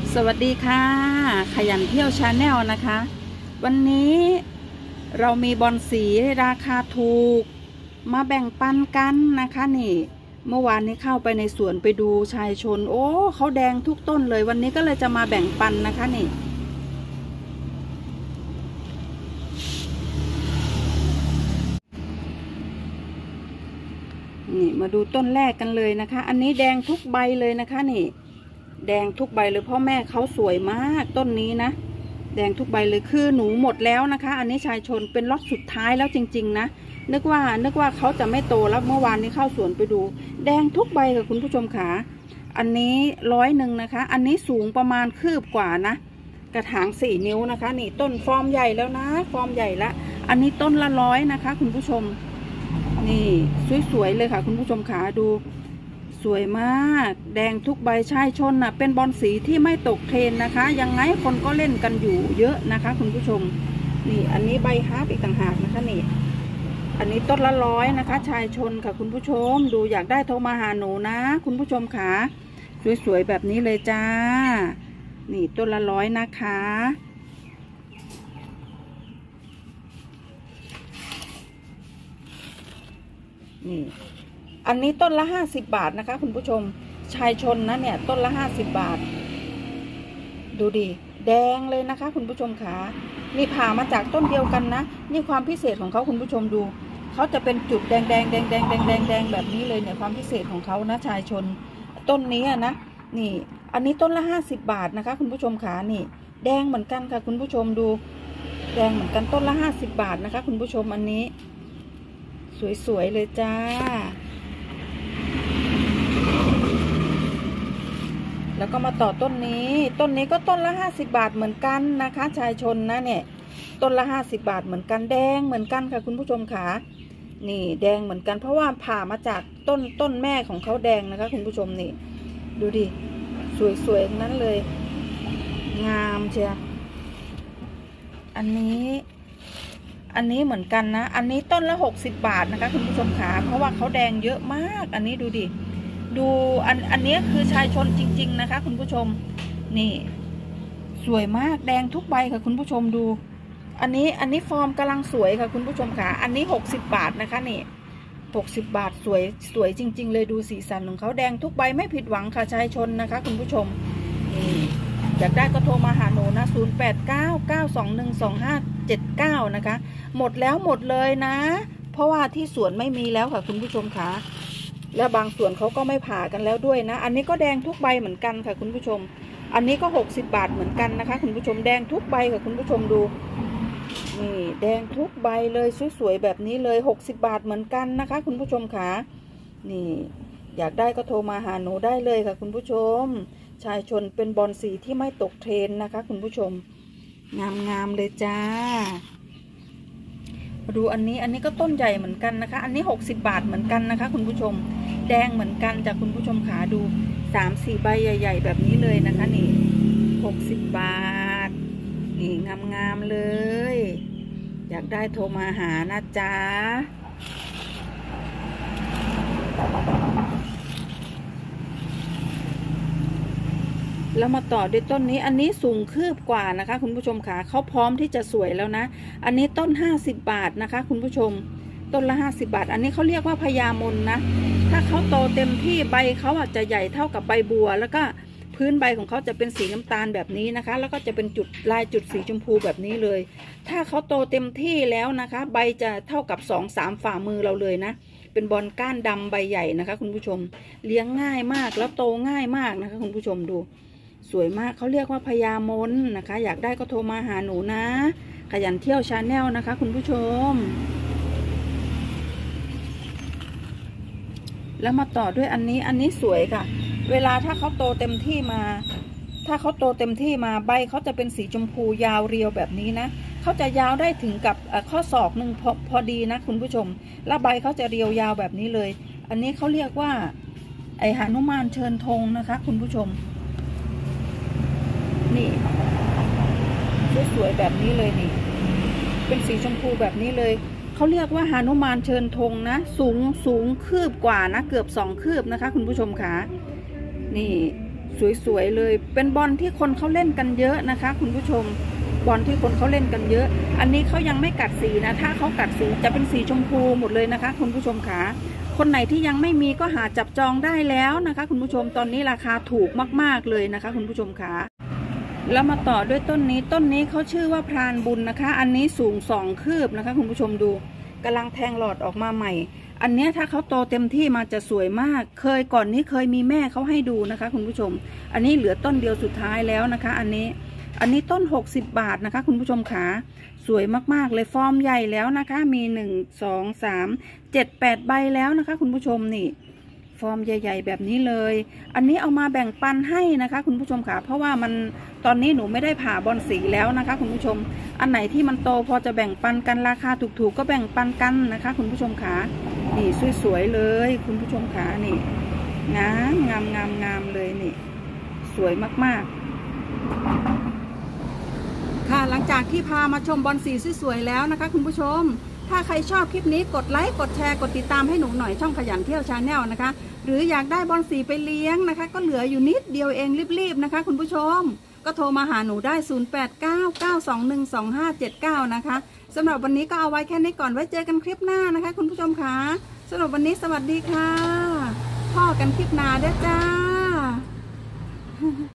สวัสดีค่ะขยันเที่ยวชาแนลนะคะวันนี้เรามีบอนสีราคาถูกมาแบ่งปันกันนะคะนี่เมื่อวานนี้เข้าไปในสวนไปดูชายชนโอ้เขาแดงทุกต้นเลยวันนี้ก็เลยจะมาแบ่งปันนะคะนี่มาดูต้นแรกกันเลยนะคะอันนี้แดงทุกใบเลยนะคะนี่แดงทุกใบเลยพ่อแม่เขาสวยมากต้นนี้นะแดงทุกใบเลยคือหนูหมดแล้วนะคะอันนี้ชายชนเป็นล็อตสุดท้ายแล้วจริงๆนะนึกว่าเขาจะไม่โตแล้วเมื่อวานนี้เข้าสวนไปดูแดงทุกใบค่ะคุณผู้ชมขาอันนี้100นะคะอันนี้สูงประมาณคืบกว่านะกระถาง4 นิ้วนะคะนี่ต้นฟอร์มใหญ่แล้วนะฟอร์มใหญ่ละอันนี้ต้นละ100นะคะคุณผู้ชมนี่สวยๆเลยค่ะคุณผู้ชมขาดูสวยมากแดงทุกใบชายชนน่ะเป็นบอลสีที่ไม่ตกเทรนนะคะยังไงคนก็เล่นกันอยู่เยอะนะคะคุณผู้ชมนี่อันนี้ใบฮาร์ปอีกต่างหากนะคะนี่อันนี้ต้นละ100นะคะชายชนค่ะคุณผู้ชมดูอยากได้โทรมาหาหนูนะคุณผู้ชมค่ะสวยๆแบบนี้เลยจ้านี่ต้นละ100นะคะนี่อันนี้ต้นละ50 บาทนะคะคุณผู้ชมชายชนนะเนี่ยต้นละ50 บาทดูดิแดงเลยนะคะคุณผู้ชมขานี่ผ่ามาจากต้นเดียวกันนะนี่ความพิเศษของเขาคุณผู้ชมดูเขาจะเป็นจุดแดงแบบนี้เลยเนี่ยความพิเศษของเขานะชายชนต้นนี้นะนี่อันนี้ต้นละ50 บาทนะคะคุณผู้ชมขานี่แดงเหมือนกันค่ะคุณผู้ชมดูแดงเหมือนกันต้นละ50 บาทนะคะคุณผู้ชมอันนี้สวยๆเลยจ้าแล้วก็มาต่อต้นนี้ก็ต้นละ50 บาทเหมือนกันนะคะชายชนนะเนี่ยต้นละ50 บาทเหมือนกันแดงเหมือนกันค่ะคุณผู้ชมขานี่แดงเหมือนกันเพราะว่าผ่ามาจากต้นแม่ของเขาแดงนะคะคุณผู้ชมนี่ดูดิสวยๆนั้นเลยงามเชียวอันนี้เหมือนกันนะอันนี้ต้นละ60 บาทนะคะคุณผู้ชมขาเพราะว่าเขาแดงเยอะมากอันนี้ดูดิดูอันนี้คือชายชนจริงๆนะคะคุณผู้ชมนี่สวยมากแดงทุกใบค่ะคุณผู้ชมดูอันนี้ฟอร์มกำลังสวยค่ะคุณผู้ชมค่ะอันนี้60 บาทนะคะนี่60 บาทสวยจริงๆเลยดูสีสันของเขาแดงทุกใบไม่ผิดหวังค่ะชายชนนะคะคุณผู้ชมนี่อยากได้ก็โทรมาหาหนูนะ0899212579นะคะหมดแล้วหมดเลยนะเพราะว่าที่สวนไม่มีแล้วค่ะคุณผู้ชมค่ะและบางส่วนเขาก็ไม่ผ่ากันแล้วด้วยนะอันนี้ก็แดงทุกใบเหมือนกันค่ะคุณผู้ชมอันนี้ก็60 บาทเหมือนกันนะคะคุณผู้ชมแดงทุกใบค่ะคุณผู้ชมดูนี่แดงทุกใบเลยสวยๆแบบนี้เลย60 บาทเหมือนกันนะคะคุณผู้ชมค่ะนี่อยากได้ก็โทรมาหาหนูได้เลยค่ะคุณผู้ชมชายชนเป็นบอลสีที่ไม่ตกเทรนนะคะคุณผู้ชมงามเลยจ้ามาดูอันนี้ก็ต้นใหญ่เหมือนกันนะคะอันนี้60 บาทเหมือนกันนะคะคุณผู้ชมแดงเหมือนกันจากคุณผู้ชมขาดู3-4 ใบใหญ่ๆแบบนี้เลยนะคะนี่60 บาทนี่งามๆเลยอยากได้โทรมาหานะจ๊ะแล้วมาต่อด้วยต้นนี้อันนี้สูงคืบกว่านะคะคุณผู้ชมค่ะเขาพร้อมที่จะสวยแล้วนะอันนี้ต้น50 บาทนะคะคุณผู้ชมต้นละ50 บาทอันนี้เขาเรียกว่าพญามนนะถ้าเขาโตเต็มที่ใบเขาอาจจะใหญ่เท่ากับใบบัวแล้วก็พื้นใบของเขาจะเป็นสีน้ำตาลแบบนี้นะคะแล้วก็จะเป็นจุดลายจุดสีชมพูแบบนี้เลยถ้าเขาโตเต็มที่แล้วนะคะใบจะเท่ากับ2-3 ฝ่ามือเราเลยนะเป็นบอลก้านดำใบใหญ่นะคะคุณผู้ชมเลี้ยงง่ายมากแล้วโตง่ายมากนะคะคุณผู้ชมดูสวยมากเขาเรียกว่าพญามนนะคะอยากได้ก็โทรมาหาหนูนะขยันเที่ยวชาแนลนะคะคุณผู้ชมแล้วมาต่อด้วยอันนี้สวยค่ะเวลาถ้าเขาโตเต็มที่มาใบเขาจะเป็นสีชมพูยาวเรียวแบบนี้นะเขาจะยาวได้ถึงกับข้อศอกหนึ่งพอดีนะคุณผู้ชมแล้วใบเขาจะเรียวยาวแบบนี้เลยอันนี้เขาเรียกว่าไอหนุมานเชิญธงนะคะคุณผู้ชมนี่สวยๆแบบนี้เลยนี่เป็นสีชมพูแบบนี้เลยเขาเรียกว่าหนุมานเชิญธงนะสูงคืบกว่านะเกือบ2 คืบนะคะคุณผู้ชมค่ะนี่สวยๆเลยเป็นบอลที่คนเขาเล่นกันเยอะนะคะคุณผู้ชมบอลที่คนเขาเล่นกันเยอะอันนี้เขายังไม่กัดสีนะถ้าเขากัดสีจะเป็นสีชมพูหมดเลยนะคะคุณผู้ชมขาคนไหนที่ยังไม่มีก็หาจับจองได้แล้วนะคะคุณผู้ชมตอนนี้ราคาถูกมากๆเลยนะคะคุณผู้ชมขาแล้วมาต่อด้วยต้นนี้เขาชื่อว่าพรานบุญนะคะอันนี้สูง2 คืบนะคะคุณผู้ชมดูกำลังแทงหลอดออกมาใหม่อันนี้ถ้าเขาโตเต็มที่มาจะสวยมากก่อนนี้เคยมีแม่เขาให้ดูนะคะคุณผู้ชมอันนี้เหลือต้นเดียวสุดท้ายแล้วนะคะอันนี้ต้น60 บาทนะคะคุณผู้ชมขาสวยมากๆเลยฟอร์มใหญ่แล้วนะคะมี1 2 3 7 8ใบแล้วนะคะคุณผู้ชมนี่ฟอร์มใหญ่ๆแบบนี้เลยอันนี้เอามาแบ่งปันให้นะคะคุณผู้ชมค่ะเพราะว่ามันตอนนี้หนูไม่ได้ผ่าบอลสีแล้วนะคะคุณผู้ชมอันไหนที่มันโตพอจะแบ่งปันกันราคาถูกๆก็แบ่งปันกันนะคะคุณผู้ชมค่ะนี่สวยๆเลยคุณผู้ชมค่ะนี่งามเลยนี่สวยมากๆค่ะหลังจากที่พามาชมบอลสีสวยๆแล้วนะคะคุณผู้ชมถ้าใครชอบคลิปนี้กดไลค์กดแชร์กดติดตามให้หนูหน่อยช่องขยันเที่ยวชาแนลนะคะหรืออยากได้บอลสีไปเลี้ยงนะคะก็เหลืออยู่นิดเดียวเองรีบๆนะคะคุณผู้ชมก็โทรมาหาหนูได้0899212579นะคะสำหรับวันนี้ก็เอาไว้แค่นี้ก่อนไว้เจอกันคลิปหน้านะคะคุณผู้ชมค่ะสำหรับวันนี้สวัสดีค่ะพ่อกันคลิปหน้าเด้อจ้า